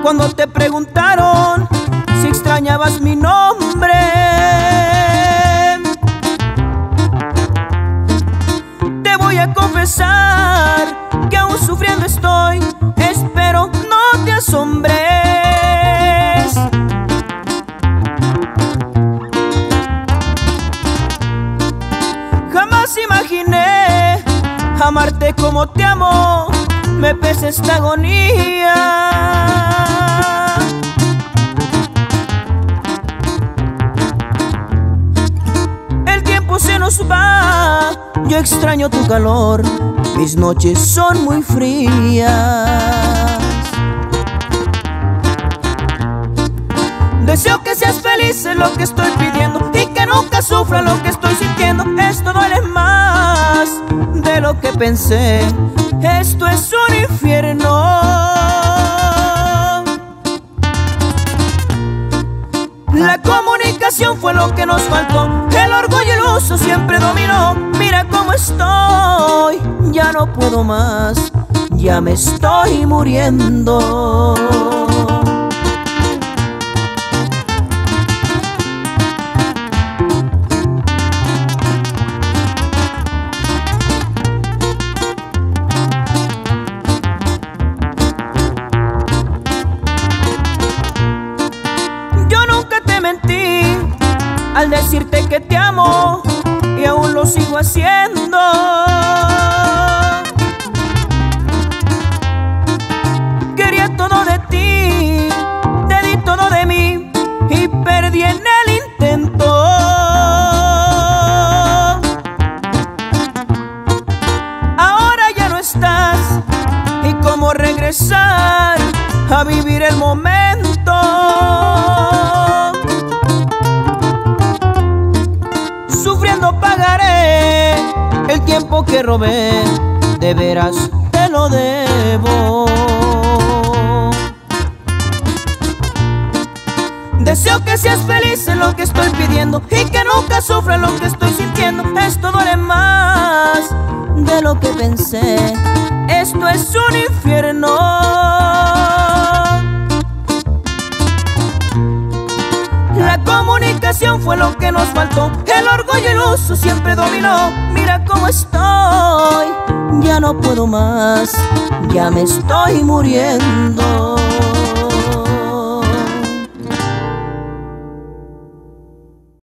cuando te preguntaron si extrañabas mi nombre. Te voy a confesar que aún sufriendo estoy, espero no te asombres. Jamás imaginé amarte como te amo, me pesa esta agonía. El tiempo se nos va, yo extraño tu calor, mis noches son muy frías. Deseo que seas feliz, es lo que estoy pidiendo, y que nunca sufra lo que estoy sintiendo. Esto duele más de lo que pensé, esto es un infierno. La comunicación fue lo que nos faltó, el orgullo y el uso siempre dominó. Mira cómo estoy, ya no puedo más, ya me estoy muriendo. Mentí al decirte que te amo y aún lo sigo haciendo. Quería todo de ti, te di todo de mí y perdí en el intento. Ahora ya no estás, y cómo regresar a vivir el momento. Pagaré el tiempo que robé, de veras te lo debo. Deseo que seas feliz, es lo que estoy pidiendo, y que nunca sufra lo que estoy sintiendo. Esto duele más de lo que pensé, esto es un infierno. La comunicación fue lo que nos faltó, el orgullo y el uso siempre dominó. Mira cómo estoy, ya no puedo más, ya me estoy muriendo.